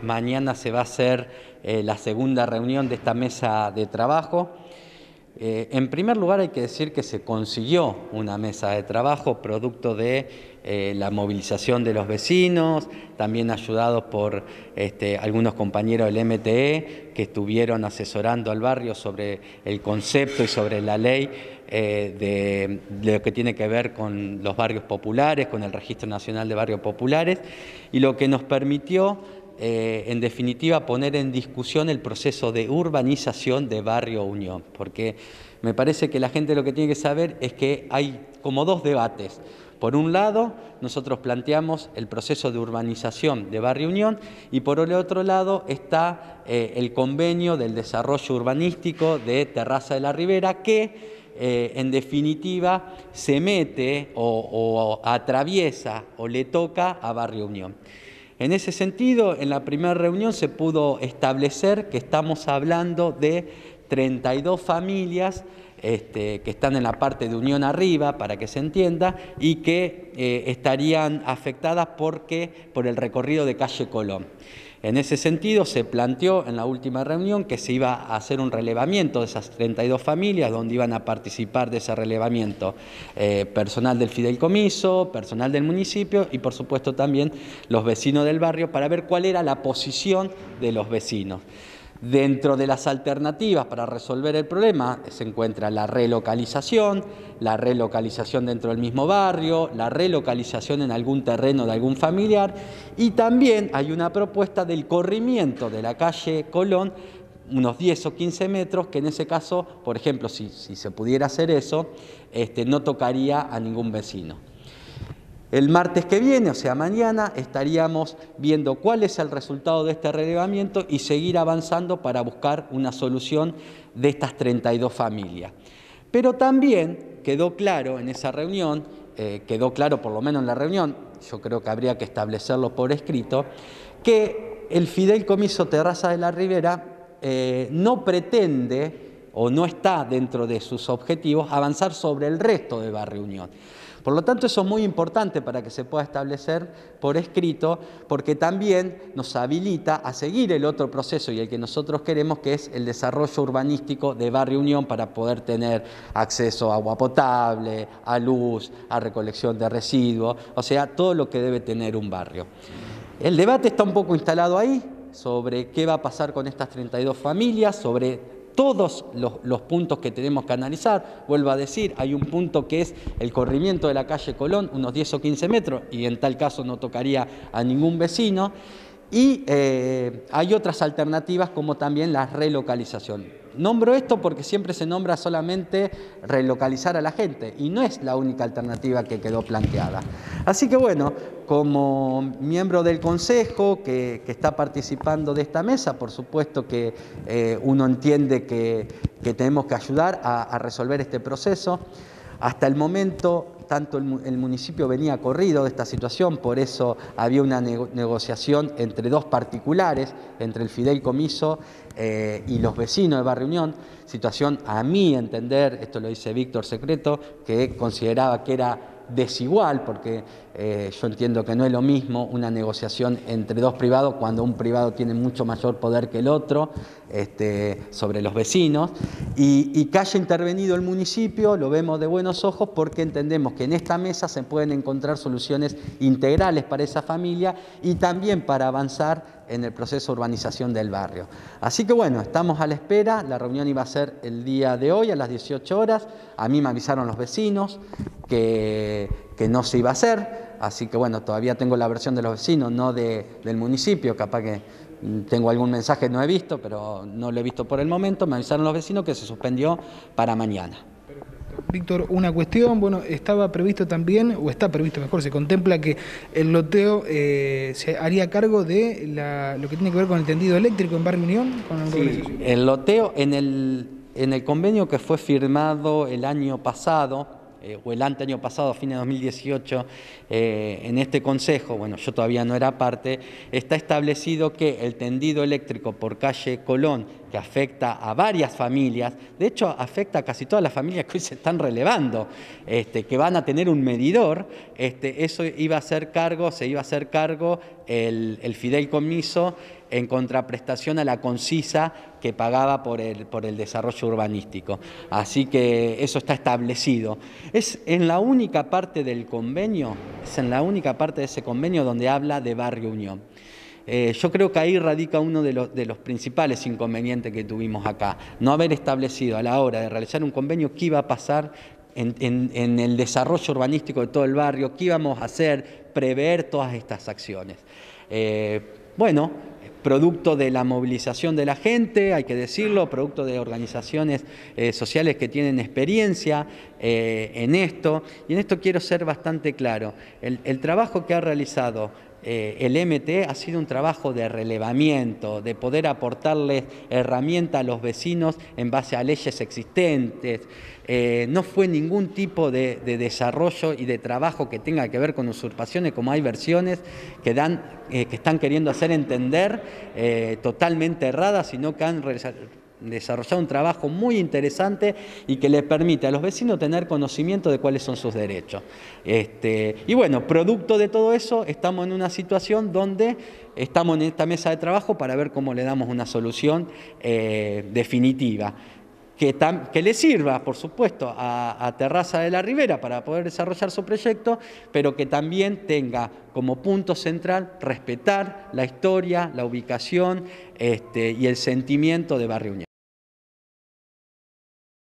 mañana se va a hacer la segunda reunión de esta mesa de trabajo. En primer lugar hay que decir que se consiguió una mesa de trabajo producto de la movilización de los vecinos, también ayudados por algunos compañeros del MTE que estuvieron asesorando al barrio sobre el concepto y sobre la ley de lo que tiene que ver con los barrios populares, con el Registro Nacional de Barrios Populares, y lo que nos permitió en definitiva, poner en discusión el proceso de urbanización de Barrio Unión, porque me parece que la gente lo que tiene que saber es que hay como dos debates. Por un lado, nosotros planteamos el proceso de urbanización de Barrio Unión y por el otro lado está el convenio del desarrollo urbanístico de Terraza de la Ribera que en definitiva se mete o atraviesa o le toca a Barrio Unión. En ese sentido, en la primera reunión se pudo establecer que estamos hablando de 32 familias que están en la parte de Unión arriba, para que se entienda, y que estarían afectadas por el recorrido de calle Colón. En ese sentido, se planteó en la última reunión que se iba a hacer un relevamiento de esas 32 familias, donde iban a participar de ese relevamiento personal del fideicomiso, personal del municipio y, por supuesto, también los vecinos del barrio, para ver cuál era la posición de los vecinos. Dentro de las alternativas para resolver el problema se encuentra la relocalización dentro del mismo barrio, la relocalización en algún terreno de algún familiar y también hay una propuesta del corrimiento de la calle Colón unos 10 o 15 metros, que en ese caso, por ejemplo, si se pudiera hacer eso, no tocaría a ningún vecino. El martes que viene, o sea mañana, estaríamos viendo cuál es el resultado de este relevamiento y seguir avanzando para buscar una solución de estas 32 familias. Pero también quedó claro en esa reunión, quedó claro por lo menos en la reunión, yo creo que habría que establecerlo por escrito, que el fideicomiso Terraza de la Ribera no pretende o no está dentro de sus objetivos avanzar sobre el resto de Barrio Unión. Por lo tanto, eso es muy importante para que se pueda establecer por escrito, porque también nos habilita a seguir el otro proceso y el que nosotros queremos, que es el desarrollo urbanístico de Barrio Unión para poder tener acceso a agua potable, a luz, a recolección de residuos, o sea, todo lo que debe tener un barrio. El debate está un poco instalado ahí sobre qué va a pasar con estas 32 familias, sobre todos los puntos que tenemos que analizar. Vuelvo a decir, hay un punto que es el corrimiento de la calle Colón, unos 10 o 15 metros, y en tal caso no tocaría a ningún vecino. Y hay otras alternativas como también la relocalización. Nombro esto porque siempre se nombra solamente relocalizar a la gente y no es la única alternativa que quedó planteada. Así que bueno, como miembro del Consejo que está participando de esta mesa, por supuesto que uno entiende que tenemos que ayudar a resolver este proceso. Hasta el momento, tanto el municipio venía corrido de esta situación, por eso había una negociación entre dos particulares, entre el fideicomiso y los vecinos de Barrio Unión, situación a mi entender, esto lo dice Víctor Secreto, que consideraba que era desigual, porque yo entiendo que no es lo mismo una negociación entre dos privados cuando un privado tiene mucho mayor poder que el otro sobre los vecinos, y que haya intervenido el municipio lo vemos de buenos ojos porque entendemos que en esta mesa se pueden encontrar soluciones integrales para esa familia y también para avanzar en el proceso de urbanización del barrio. Así que bueno, estamos a la espera, la reunión iba a ser el día de hoy a las 18 horas, a mí me avisaron los vecinos que no se iba a hacer, así que bueno, todavía tengo la versión de los vecinos, no del municipio, capaz que tengo algún mensaje que no he visto, pero no lo he visto por el momento, me avisaron los vecinos que se suspendió para mañana. Víctor, una cuestión, bueno, estaba previsto también, o está previsto mejor, se contempla que el loteo se haría cargo de lo que tiene que ver con el tendido eléctrico en Barrio Unión. Sí, el loteo en el convenio que fue firmado el año pasado, o el anteaño pasado, a fines de 2018, en este consejo, bueno, yo todavía no era parte, está establecido que el tendido eléctrico por calle Colón que afecta a varias familias, de hecho afecta a casi todas las familias que hoy se están relevando, que van a tener un medidor, eso se iba a hacer cargo el fideicomiso en contraprestación a la concisa que pagaba por el desarrollo urbanístico. Así que eso está establecido. Es en la única parte del convenio, es en la única parte de ese convenio donde habla de Barrio Unión. Yo creo que ahí radica uno de los principales inconvenientes que tuvimos acá, no haber establecido a la hora de realizar un convenio qué iba a pasar en el desarrollo urbanístico de todo el barrio, qué íbamos a hacer, prever todas estas acciones. Bueno, producto de la movilización de la gente, hay que decirlo, producto de organizaciones sociales que tienen experiencia en esto, y en esto quiero ser bastante claro. El trabajo que ha realizado el MT ha sido un trabajo de relevamiento, de poder aportarles herramientas a los vecinos en base a leyes existentes. No fue ningún tipo de desarrollo y de trabajo que tenga que ver con usurpaciones, como hay versiones que están queriendo hacer entender totalmente erradas, sino que han desarrollado un trabajo muy interesante y que le permite a los vecinos tener conocimiento de cuáles son sus derechos. Y bueno, producto de todo eso, estamos en una situación donde estamos en esta mesa de trabajo para ver cómo le damos una solución definitiva. Que le sirva, por supuesto, a Terraza de la Ribera para poder desarrollar su proyecto, pero que también tenga como punto central respetar la historia, la ubicación y el sentimiento de Barrio Unión.